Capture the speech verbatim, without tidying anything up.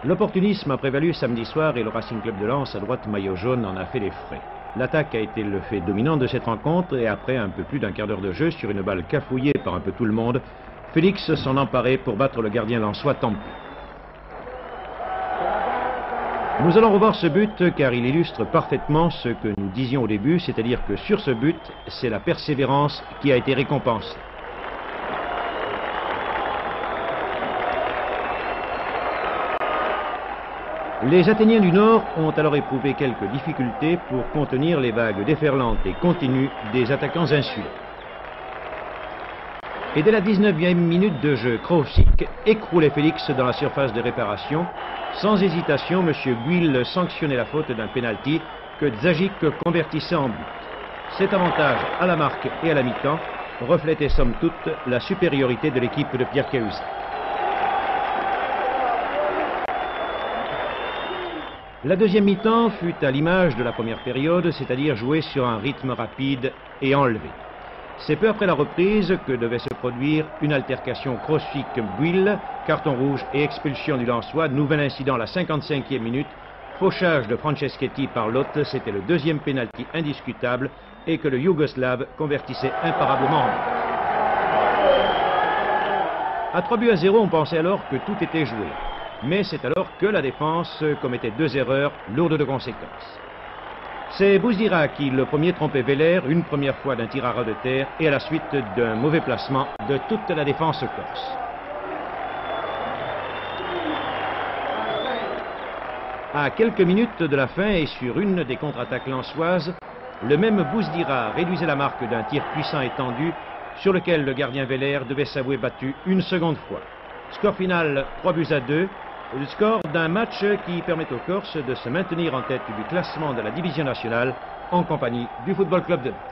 L'opportunisme a prévalu samedi soir et le Racing Club de Lens, à droite maillot jaune, en a fait les frais. L'attaque a été le fait dominant de cette rencontre et après un peu plus d'un quart d'heure de jeu sur une balle cafouillée par un peu tout le monde, Félix s'en emparait pour battre le gardien lensois Tampi. Nous allons revoir ce but car il illustre parfaitement ce que nous disions au début, c'est-à-dire que sur ce but, c'est la persévérance qui a été récompensée. Les Athéniens du Nord ont alors éprouvé quelques difficultés pour contenir les vagues déferlantes et continues des attaquants insulaires. Et dès la dix-neuvième minute de jeu, Krosik écroulait Félix dans la surface de réparation. Sans hésitation, M. Guil sanctionnait la faute d'un pénalty que Zagic convertissait en but. Cet avantage à la marque et à la mi-temps reflétait somme toute la supériorité de l'équipe de Pierre Cahuzac. La deuxième mi-temps fut à l'image de la première période, c'est-à-dire jouée sur un rythme rapide et enlevé. C'est peu après la reprise que devait se produire une altercation Krosik-Guil, carton rouge et expulsion du Lensois, nouvel incident à la cinquante-cinquième minute, fauchage de Franceschetti par Lotte, c'était le deuxième pénalty indiscutable et que le Yougoslave convertissait imparablement en but. À trois buts à zéro, on pensait alors que tout était joué. Mais c'est alors que la défense commettait deux erreurs lourdes de conséquences. C'est Bouzdira qui le premier trompait Veller une première fois d'un tir à ras de terre et à la suite d'un mauvais placement de toute la défense corse. À quelques minutes de la fin et sur une des contre-attaques lensoises, le même Bouzdira réduisait la marque d'un tir puissant et tendu sur lequel le gardien Veller devait s'avouer battu une seconde fois. Score final trois buts à deux. Le score d'un match qui permet aux Corses de se maintenir en tête du classement de la division nationale en compagnie du Football Club de Nantes.